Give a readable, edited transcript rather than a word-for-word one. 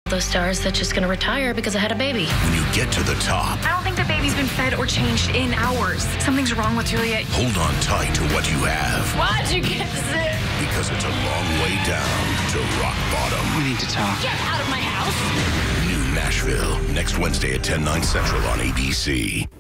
Those stars that's just gonna retire because I had a baby. When you get to the top, I don't think the baby's been fed or changed in hours. Something's wrong with Juliet. hold on tight to what you have. Why'd you get sick? Because it's a long way down to rock bottom. We need to talk. Get out of my house. New Nashville, next Wednesday at 10, 9 Central on ABC.